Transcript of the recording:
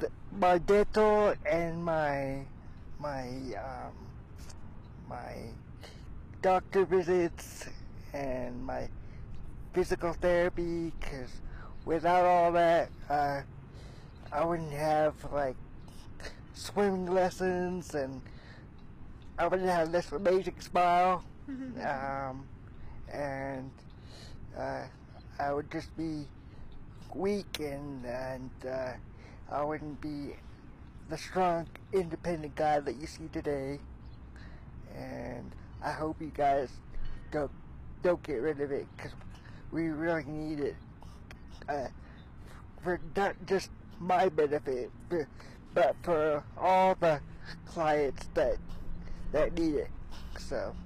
my dental and my doctor visits and my physical therapy, because without all that, I wouldn't have like swimming lessons, and I wouldn't have this amazing smile, and I would just be weak, and I wouldn't be the strong, independent guy that you see today. And I hope you guys don't get rid of it, because we really need it, for not just my benefit, but for all the clients that need it. So